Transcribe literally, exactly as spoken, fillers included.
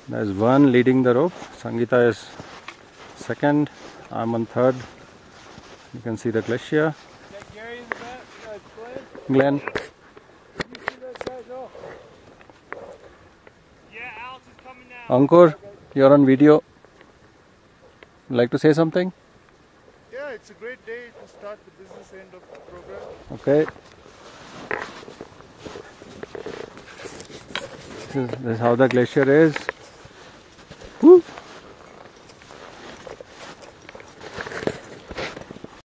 There's one leading the rope. Sangeeta is second. I'm on third. You can see the glacier. Is that Gary in the back? Uh, Glenn. Glenn? Did you see those guys off? Yeah, Alex is coming now. Ankur, you're on video. Would like to say something? Yeah, it's a great day to start the business end of the program. Okay. This is, this is how the glacier is.